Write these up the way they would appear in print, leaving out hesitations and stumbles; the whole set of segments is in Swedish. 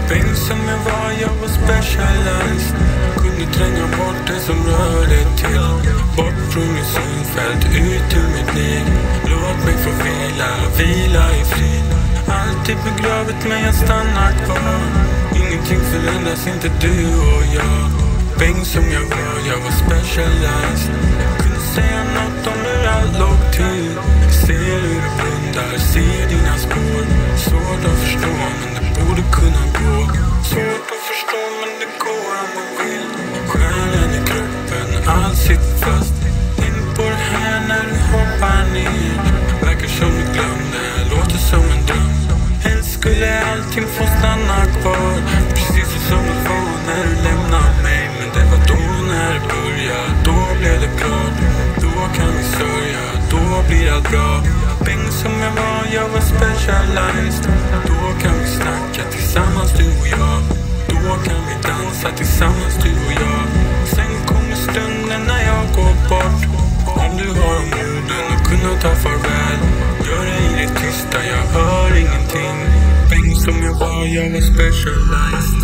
Tänk som jag var specialized. Kunde tränga bort det som rörde till. Bort från mitt synfält, ut ur mitt liv. Låt mig få vila i frid. Alltid begravet men jag stannar kvar. Ingenting förändras, inte du och jag. Tänk som jag var specialized. Kunde säga något om hur allt låg till. Ser hur du blundar, ser dina spår. Svårt att förstå men det borde kunna gå. Svårt att förstå men det går om man vill. Stjärnan i kroppen, allt sitter fast. Tänk på det här när du hoppar ner. Verkar som du glömde, låter som en dröm. Helst skulle allting få stanna kvar. Precis som det var när du lämnade mig. Men det var då när det började, då blev det klart. Då kan vi sörja, då blir allt bra. Tänk som jag var specialized. Då kan vi snacka tillsammans du och jag. Då kan vi dansa tillsammans du och jag. Sen kommer stunden när jag går bort. Om du har moden att kunna ta farväl. Gör det i det tysta, jag hör ingenting. Tänk som jag var specialized.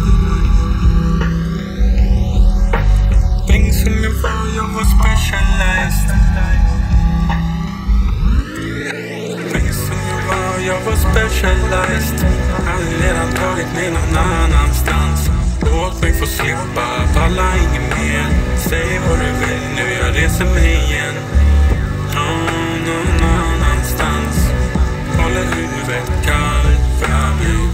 Tänk som jag var specialized. Tänk som jag var specialized. Hade redan tagit mig någon annanstans. Låt mig få slippa, palla inget mer. Säg vad du vill nu, jag reser mig igen. Någon annanstans. Håller huvudet kallt för mig.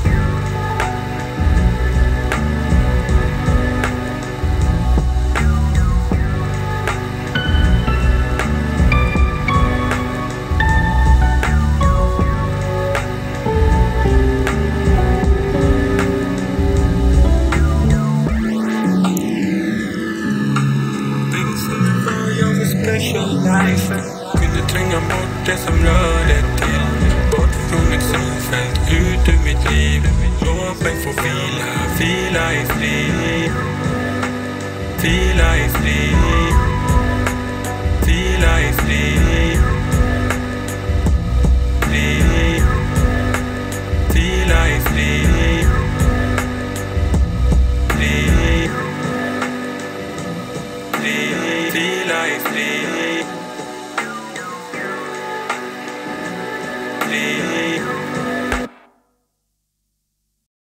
Specialized. Kunde tränga bort det som rörde till. Bort från mitt synfält, ut ur mitt liv. Låt mig få vila i frid. Vila i frid.